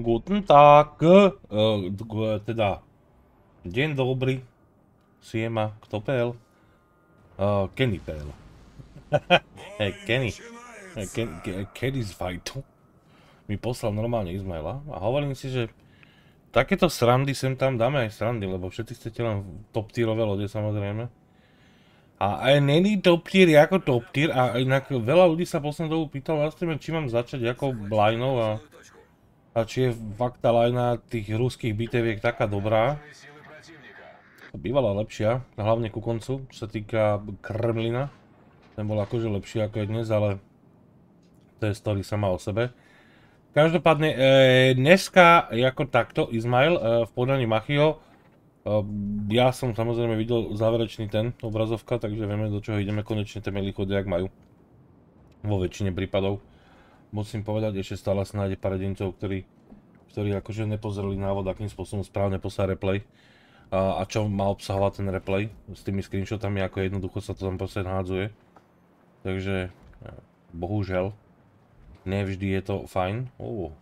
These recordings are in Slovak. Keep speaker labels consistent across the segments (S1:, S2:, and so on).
S1: Guten Tag, teda, deň dobrý, Siema, kto pel? Kenny pel. Hej, Kenny, Kenny's fight. Mi poslal normálne Izmaila a hovorím si, že takéto srandy sem tam dáme aj srandy, lebo všetci chcete len top tierové lode samozrejme. A aj není top tier ako top tier a inak veľa ľudí sa poslednú dobu pýtalo na streame, či mám začať ako lineov a či je fakt tá line tých ruských biteviek taká dobrá. Bývala lepšia, hlavne ku koncu, čo sa týka Kremlina. Ten bol akože lepší ako je dnes, ale to je story sama o sebe. Každopádne, dneska ako takto Izmail v podaní Machio. Ja som samozrejme videl záverečný ten obrazovka, takže vieme, do čoho ideme. Konečne tie maily chodia, jak majú. Vo väčšine prípadov. Musím povedať, ešte stále sa nájde pár jedincov, ktorí akože nepozreli návod, akým spôsobom správne poslať replay. A čo má obsahovať ten replay s tými screenshotami, ako jednoducho sa to tam proste nahádzuje. Takže, bohužiaľ, nevždy je to fajn.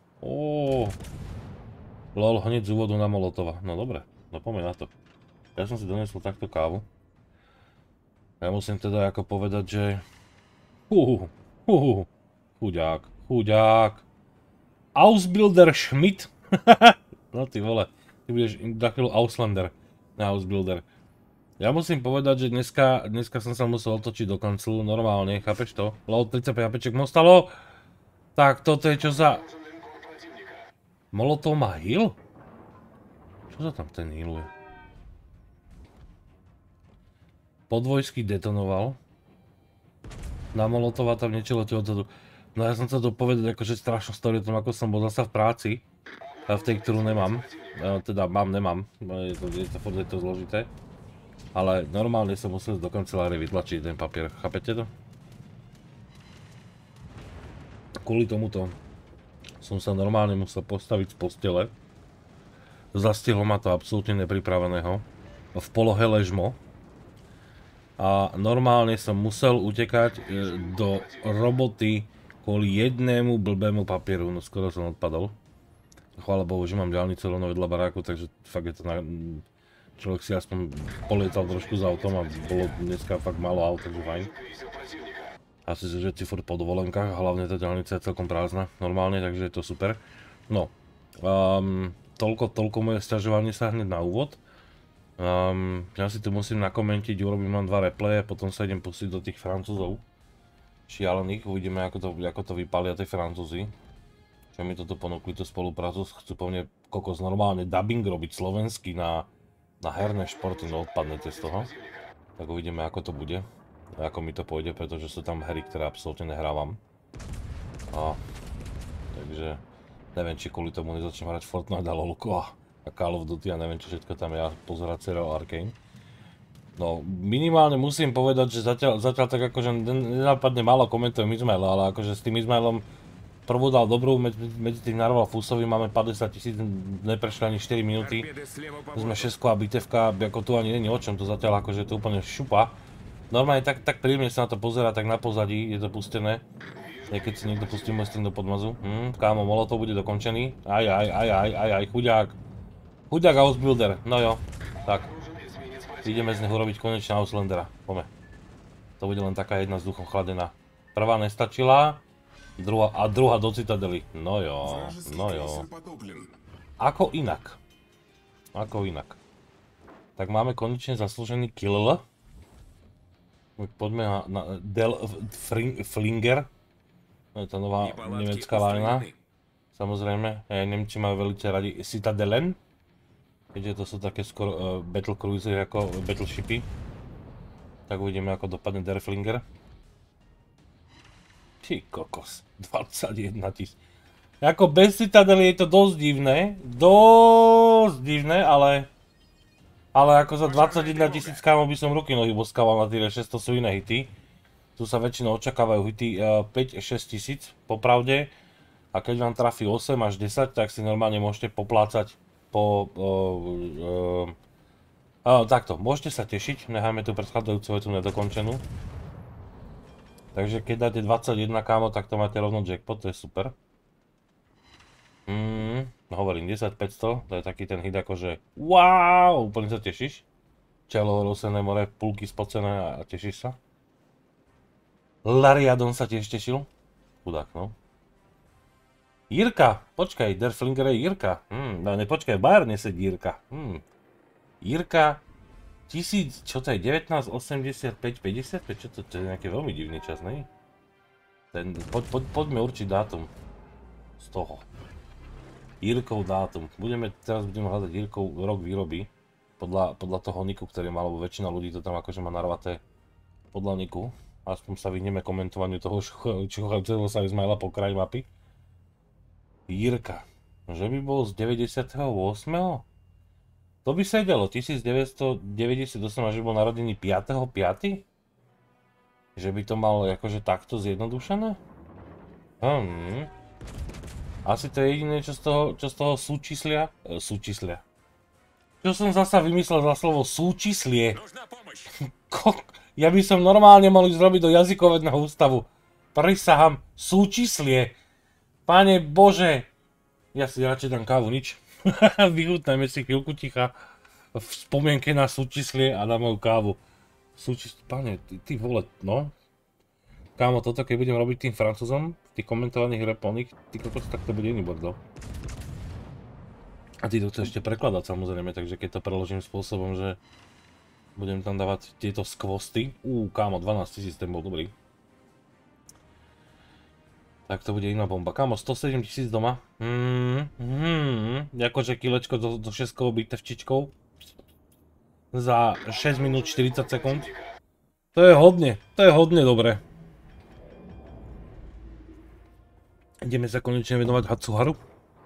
S1: Lol, hneď z úvodu na Molotova. No dobre, no poďme na to. Ja som si donesol takto kávu. Ja musím teda ako povedať, že... Chudák. Ausbilder Schmidt. No ty vole, ty budeš na chvíľu Auslander. Ausbilder. Ja musím povedať, že dneska som sa musel otočiť do kanclu, normálne, chápeš to? Lol 35 HPček mostalo. Tak toto je čo za... Molotov má heal? Čo sa tam ten healuje? Podvojsky detonoval. Na Molotova tam niečo letelo odzadu. No ja som sa to povedať akože strašnú story o tom, ako som bol zasa v práci. V tej, ktorú nemám. Teda nemám. Je to zložité. Ale normálne som musel do kancelárie vytlačiť ten papier. Chápete to? Kvôli tomuto som sa normálne musel postaviť z postele. Zastihlo ma to absolútne nepripraveného. V polohe ležmo. A normálne som musel utekať do roboty kvôli jednému blbému papieru. No skoro som odpadol. Chvála Bohu, že mám diaľnicu rovno vedľa baráku, takže fakt je to človek si aspoň polietal trošku za autom a bolo dneska fakt málo aut, takže fajn. Asi že si furt po dovolenkách, hlavne tá diaľnica je celkom prázdna normálne, takže je to super. No, toľko moje sťažovanie sa hneď na úvod. Ja si tu musím nakomentiť, urobím len 2 replaye, potom sa idem pustiť do tých Francúzov. Šialených, uvidíme ako to vypália tie Francúzi. Čo mi toto ponúkli, tú spoluprácu, chcú po mne kokos normálne dubbing robiť slovenský na herné športy, no odpadnete z toho. Tak uvidíme ako to bude, ako mi to pôjde, pretože sú tam hry, ktoré absolútne nehrávam. Takže neviem, či kvôli tomu nezačnem hrať Fortnite a LoLko a Call of Duty a neviem, čo všetko tam je, pozerať seriál Arcane. No, minimálne musím povedať, že zatiaľ tak akože nenápadne málo komentujem Izmaila, ale akože s tým Izmailom prvú dal dobrú, medzi tým narval Fusovi, máme 50 000, neprešli ani 4 minúty. Sme 6-ková bitevka, ako tu ani není o čom, to zatiaľ akože to úplne šupa. Normálne tak príjemne sa na to pozerá, tak na pozadí je to pustené. Keď si niekto pustí môj stream do podmazu. Kámo, Molotov bude dokončený. Aj, chudák. Chudák Ausbilder, no jo, tak. Ideme z neho robiť konečne Auslandera, poďme. To bude len taká jedna s duchom chladená. Prvá nestačila. Druhá do Citadely. No jo. Ako inak? Tak máme konečne zaslúžený kill. Poďme na Del Flinger. To je tá nová nemecká lajna. Samozrejme, Nemci majú veľmi radi Citadelen. Keďže to sú také skoro battle cruisery ako battleshipy. Tak uvidíme ako dopadne Der Flinger. Ty kokos, 21 000. Ako bez Citadely je to dosť divné, ale ako za 21 000 kámo by som ruky nohy boskával na týre 6, to sú iné hity. Tu sa väčšinou očakávajú hity 5-6 tisíc, popravde. A keď vám trafí 8 až 10, tak si normálne môžete poplácať takto, môžete sa tešiť, necháme tú predchádzajúcu vetu nedokončenú. Takže keď dáte 21 kámo, tak to máte rovno jackpot, to je super. Hovorím 10-500, to je taký ten hit akože wow, úplne sa tešíš. Čelo, rosené more, pulky spocené a tešíš sa. Lariadon sa tiež tešil. Chudák, no. Jirka, počkaj, Der Flinger je Jirka. No nepočkaj, Bayern nesedí Jirka. Jirka, 1000, čo to je, 1985-55, čo to je nejaký veľmi divný čas, ne? Poďme určiť dátum z toho. Jirkov dátum. Teraz budeme hľadať Jirkov rok výroby. Podľa toho niku, ktorý má, lebo väčšina ľudí to tam akože má narvaté podľa niku. Aspoň sa vyhneme komentovaniu toho čuchajúceho sa Izmaila po kraji mapy. Jirka. Že by bol z 98. To by sedelo. 1998 a že bol narodený 5.5. Že by to mal akože takto zjednodušené? Asi to je jediné, čo z toho súčíslia. Čo som zasa vymyslel za slovo súčíslie? Ja by som normálne mal ísť robiť do jazykovedného ústavu. Prisahám, súčíslie. Pane Bože. Ja si radšej dám kávu, nič. Vychutnajme si chvíľku ticha v spomienke na súčíslie a na moju kávu. Pane, ty vole, no. Kámo, toto keď budem robiť tým Francúzom, tých komentovaných repolných, ty kokos, tak to bude iný bordel. A ty to chceš ešte prekladať samozrejme, takže keď to preložím spôsobom, že budem tam dávať tieto skvosty. Kámo, 12 000, ten bol dobrý. Tak to bude iná bomba. Kámo, 107 000 doma. Akože kilečko do šeskovou bitevčičkou. Za 6 minút 40 sekúnd. To je hodne dobre. Ideme sa konečne venovať Hatsuharu.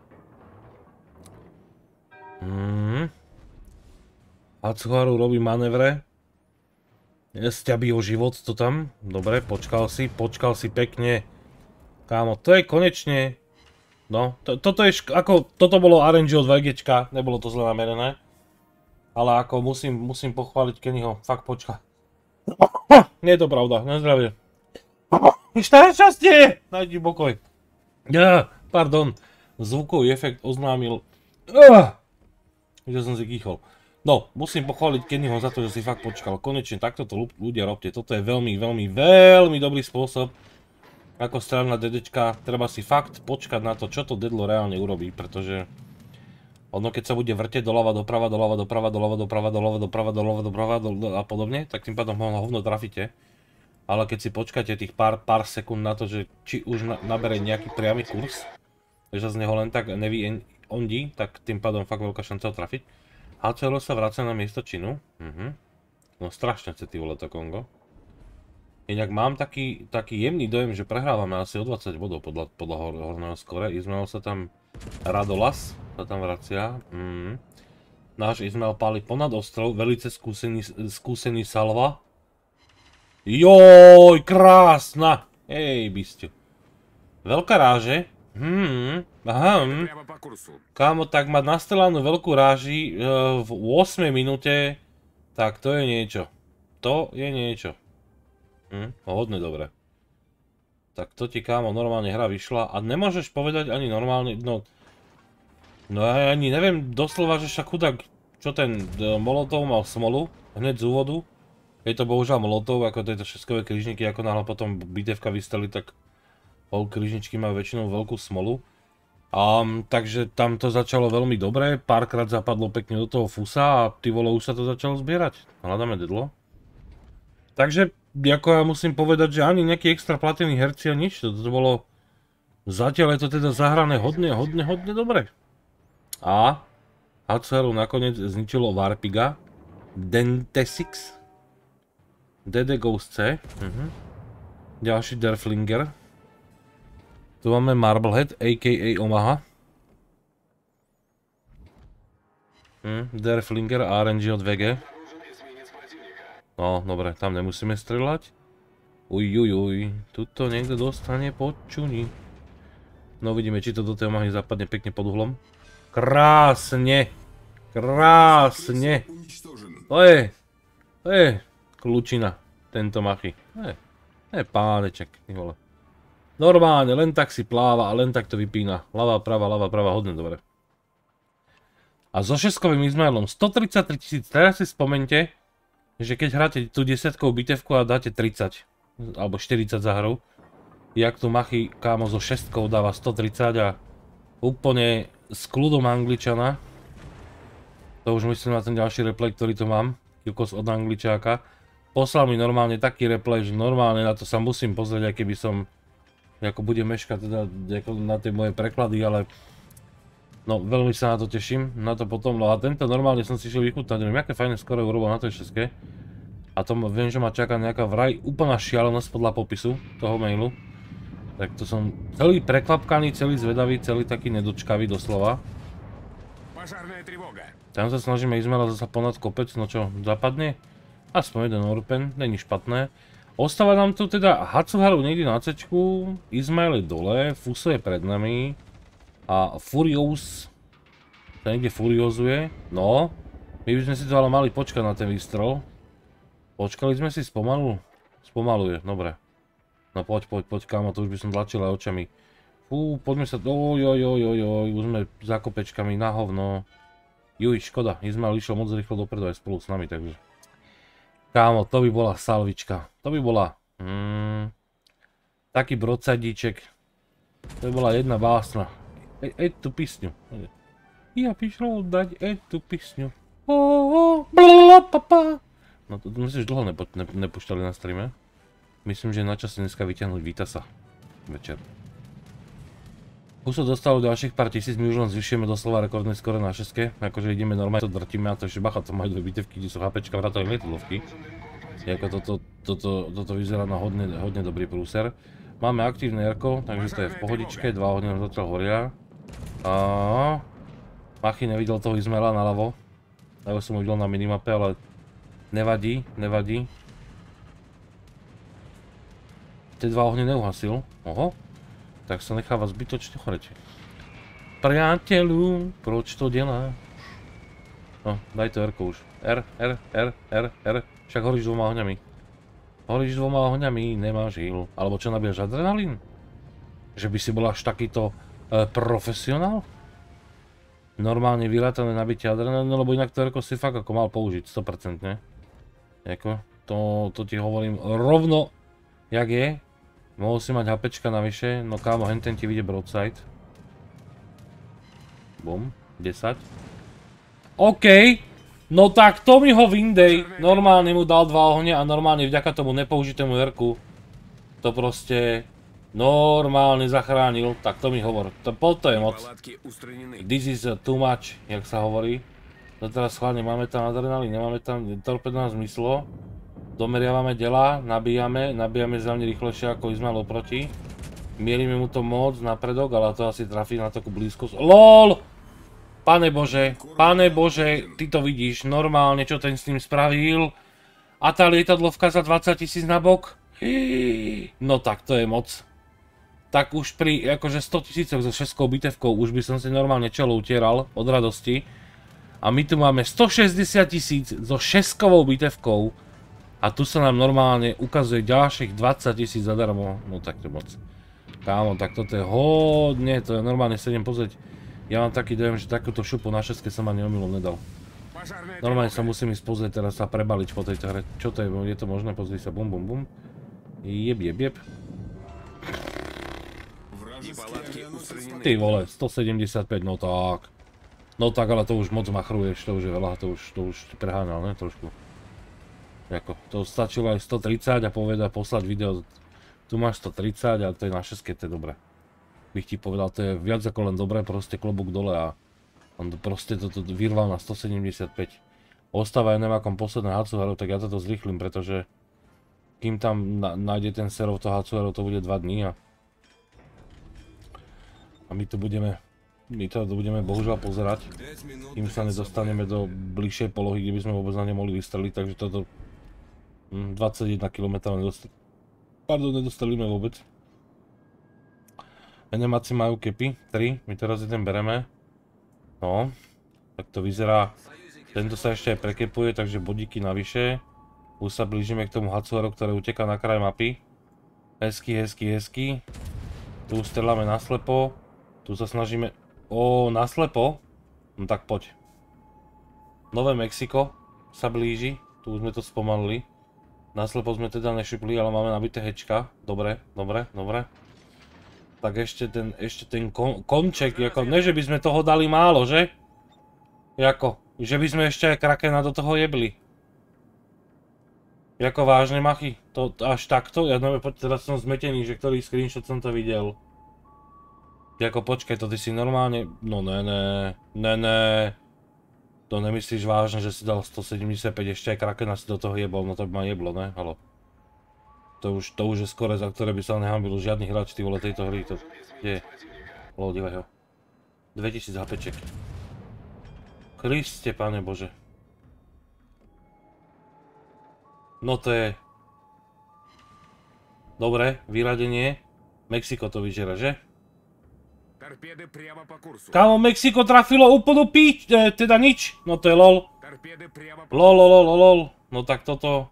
S1: Hatsuharu robí manévre. Sťabí o život to tam. Dobre, počkal si pekne. Kámo, to je konečne. No, toto bolo RNG od VGčka, nebolo to zle namerené. Ale ako musím pochváliť Kennyho, fakt počka. Nie je to pravda, nezdravie. Šťastie! Najdi pokoj. Pardon, zvukový efekt oznámil. Že som si kýchol. No, musím pochváliť Kennyho za to, že si fakt počkal. Konečne takto to ľudia robte. Toto je veľmi dobrý spôsob, ako strávna dedečka. Treba si fakt počkať na to, čo to dedlo reálne urobí, pretože ono keď sa bude vrteť doľava, doprava a podobne, tak tým pádom ho hovno trafíte. Ale keď si počkáte tých pár sekúnd na to, že či už nabere nejaký priamy kurz, že z neho len tak ondí, tak tým pádom fakt veľká šanca ho trafiť. Hatsuharu sa vracia na miesto činu. No strašne chce ty vole to Kongo. Inak mám taký jemný dojem, že prehrávame asi o 20 bodov podľa horného skore. Izmael sa tam, Radolas sa tam vracia. Náš Izmael páli ponad ostrov, velice skúsený salva. Joj, krásna! Hej, bysťu. Veľká ráže. Kámo, tak mať nastelanú veľkú ráži v 8 minúte, tak to je niečo. Hodne dobre. Tak to ti, kámo, normálne hra vyšla a nemôžeš povedať ani normálne, no ja ani neviem doslova, že však chudák, čo ten Molotov mal smolu, hneď z úvodu. Je to bohužiaľ Molotov, ako tieto šeskové križníky, ako náhle potom bitevka vystali, tak križničky majú väčšinou veľkú smolu. Takže tam to začalo veľmi dobre, párkrát zapadlo pekne do toho fusa a ty vole, už sa to začalo zbierať. Hľadáme dedlo. Takže, ako ja musím povedať, že ani nejaký extra platení herci a nič, to bolo... Zatiaľ je to teda zahrané hodne dobre. A Hatsuharu nakoniec zničilo Warpiga, Dentesix, DD Ghost C, ďalší Der Flinger. Tu máme Marblehead, a.k.a. Omaha. Der Flinger a RNG od VG. No, dobre, tam nemusíme strieľať. Tuto niekto dostane počuní. No, vidíme, či to do tej Omahy zapadne pekne pod uhlom. Krásne! To je kľúčina, tento machy. To je páneček, vole. Normálne, len tak si pláva a len tak to vypína. Ľavá, pravá, hodne dobre. A so 6-kovým Izmailom 133 000, teraz si spomente, že keď hráte tú 10-kovú bitevku a dáte 30, alebo 40 za hru, jak tu Machy, kámo, so 6-kou dáva 130 a úplne s kľudom Angličana. To už myslím na ten ďalší replay, ktorý tu mám, Jukos od Angličáka. Poslal mi normálne taký replay, že normálne na to sa musím pozrieť, aj keby som, ako budem meškať teda na tie moje preklady, ale no, veľmi sa na to teším, na to potom, no a tento normálne som si šiel vychutnať, neviem, aké fajné skoro urobil na tej 6-ke. A to viem, že ma čaká nejaká vraj úplná šialenosť podľa popisu toho mailu. Tak to som celý prekvapkaný, celý zvedavý, celý taký nedočkavý doslova. Tam sa snažíme Izmaila zasa ponad kopec, no čo, zapadne? Aspoň jeden Orpen, není špatné. Ostáva nám tu teda Hatsuharu niekde na C-čku, Izmail je dole, Fuso je pred nami. A Furious sa niekde furiozuje. No, my by sme si to ale mali počkať na ten výstrel. Počkali sme si spomaluje, dobre. No poď, kámo, to už by som tlačil aj očami. Fú, poďme sa, ojojojojoj, už sme za kopečkami na hovno. Juj, škoda, Izmail išiel moc rýchlo dopredu aj spolu s nami, takže. Kámo, to by bola salvička, to by bola taký brodsajdiček. To by bola jedna básna. Эту песню. Я пришел дать эту песню. No to myslím, že dlho nepúšťali na streame. Myslím, že je na čase dneska vyťahnuť Vitasa večer. Už sa dostalo ďalších pár tisíc, my už len zvyšujeme doslova rekordne skoro na 6-ke. Akože ideme normálne, to drtíme a to ešte bacha, to majú dve bitevky, kde sú HPčka, vrátane lietadlovky. Toto vyzerá na hodne dobrý prúser. Máme aktívne Erko, takže to je v pohodičke, 2 ohne nám zatiaľ horia. Machy nevidel toho Izmaila naľavo. Ja som ho videl na minimape, ale nevadí. Tie 2 ohne neuhasil. Oho. Tak sa necháva zbytočne choreť. Priateľu, proč to deláš? No, daj to Erko už. R. Však horíš 2 ohňami. Horíš 2 ohňami, nemáš heal. Alebo čo, nabíjaš adrenalín? Že by si bol až takýto profesionál? Normálne vyrátané nabitie adrenalínu, lebo inak to Erko si fakt ako mal použiť, 100%, ne? Jako, to ti hovorím rovno, jak je. Mohol si mať HPčka navyše, no kámo, henten ti vyjde broadside. Bum, 10. OK, no tak to mi ho vyndej. Normálne mu dal 2 ohne a normálne vďaka tomu nepoužitému Erku to proste normálne zachránil, tak to mi hovor. To je moc. This is too much, jak sa hovorí. No teraz schválne, máme tam adrenalín, nemáme tam, torpedo nám zmyslo. Domeriavame dela, nabíjame zjavne rýchlejšie ako Izmail oproti. Mierime mu to moc napredok, ale to asi trafí na takú blízkosť. LOL! Pane Bože, ty to vidíš normálne, čo ten s ním spravil. A tá lietadlovka za 20 000 na bok? No tak to je moc. Tak už pri akože 100 000 so 6-kou bitevkou už by som si normálne čelo utieral od radosti. A my tu máme 160 000 so 6-kovou bitevkou. A tu sa nám normálne ukazuje ďalších 20 000 zadarmo. No tak to je moc. Kámo, tak toto je hodne, to je normálne sa idem pozrieť. Ja mám taký dojem, že takúto šupu na 6-ke som ani omylom nedal. Normálne sa musím ísť pozrieť teraz sa prebaliť po tejto hre. Čo to je? Je to možné? Pozri sa, bum. Jeb. Ty vole, 175, no tak. No tak, ale to už moc machruješ, to už je veľa, to už preháňal, ne? Trošku. Jako, to stačilo aj 130 a poslať video, tu máš 130 a to je na 6-ke, to je dobré. Bych ti povedal, to je viac ako len dobré, proste klobúk dole a on proste to vyrval na 175. Ostáva, ja neviem akom posledné Hatsuharu, tak ja toto zrýchlim, pretože kým tam nájde ten serov to Hatsuharu, to bude 2 dní a my to budeme bohužiaľ pozerať, kým sa nedostaneme do bližšej polohy, kde by sme vôbec na ne mohli vystreliť, takže toto 21 km nedostrelíme vôbec. Enemáci majú kepy, 3, my teraz jeden bereme. No, tak to vyzerá, tento sa ešte aj prekepuje, takže bodíky navyše. Už sa blížime k tomu Hatsuharu, ktoré uteká na kraj mapy. Hezky. Tu strieľame naslepo. Tu sa snažíme... naslepo? No tak poď. Nové Mexiko sa blíži, tu už sme to spomalili. Naslepo sme teda nešupli, ale máme nabité hečka. Dobre. Tak ešte ten konček, ako, ne že by sme toho dali málo, že? Jako, že by sme ešte aj krakena do toho jebli. Jako vážne, machy? To až takto? Ja neviem, teraz som zmetený, že ktorý screenshot som to videl. Jako počkaj, to ty si normálne... No ne. To nemyslíš vážne, že si dal 175, ešte aj krakena si do toho jebol, no to by ma jeblo, ne? Halo. To už je skore, za ktoré by sa nehambil žiadny hráč, ty vole, tejto hry, to... Kde je? Lol, divaj ho. 2000 HPček. Kriste, Pane Bože. No to je... Dobre, vyradenie. Mexiko to vyžera, že? Kámo, Mexiko trafilo úplnú píč, teda nič. No to je lol. Lol. No tak toto...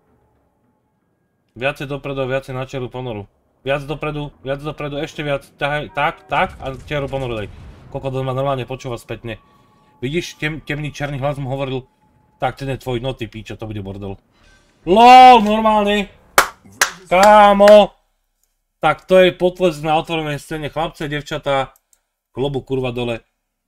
S1: Viacej dopredu a viacej na čeru ponoru. Viac dopredu, ešte viac. Tak a čeru ponoru daj. Koľko to ma normálne počúva spätne. Vidíš, temný černý hlas mu hovoril, tak ten je tvoj, no ty píčo, to bude bordel. LOL, normálne. Kámo. Tak to je potlesk na otvorenej scéne, chlapce, devčatá, klobu kurva dole.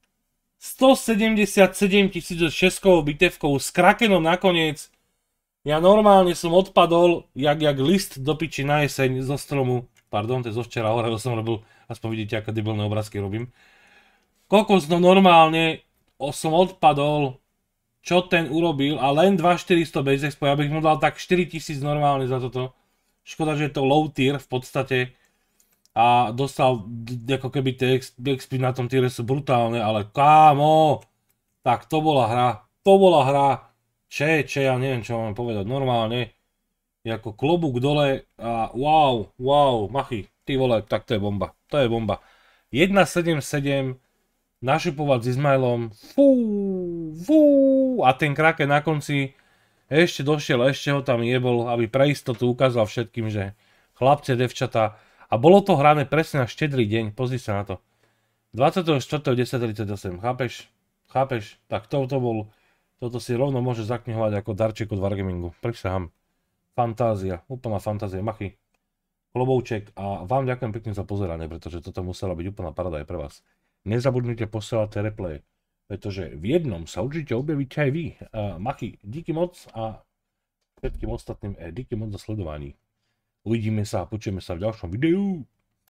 S1: 177 000 šeskovou bitevkou s krakenom nakoniec. Ja normálne som odpadol, jak list do piči na jeseň zo stromu. Pardon, to je zo včera, hore som robil, aspoň vidíte, aké debilné obrázky robím. Kokos, no normálne som odpadol, čo ten urobil, a len 2400 base expo, ja bych mu dal tak 4000 normálne za toto. Škoda, že je to low tier v podstate a dostal ako keby tie XP na tom tiere sú brutálne, ale kámo, tak to bola hra, ja neviem čo mám povedať, normálne, ako klobúk dole a wow, machy, ty vole, tak to je bomba, 1.77, našupovať s Izmailom, fú, a ten kraken na konci ešte došiel, ešte ho tam jebol, aby pre istotu ukázal všetkým, že chlapce, devčatá. A bolo to hrané presne na štedrý deň, pozri sa na to. 24.10.38, chápeš? Tak toto si rovno môže zaknihovať ako darček od Wargamingu. Prisahám. Fantázia, úplná fantázia, machy. Klobouček a vám ďakujem pekne za pozeranie, pretože toto musela byť úplná parada aj pre vás. Nezabudnite posielať tie replaye, pretože v jednom sa určite objavíte aj vy. Machy, díky moc a všetkým ostatným díky moc za sledovanie. Uvidíme sa a počujeme sa v ďalšom videu.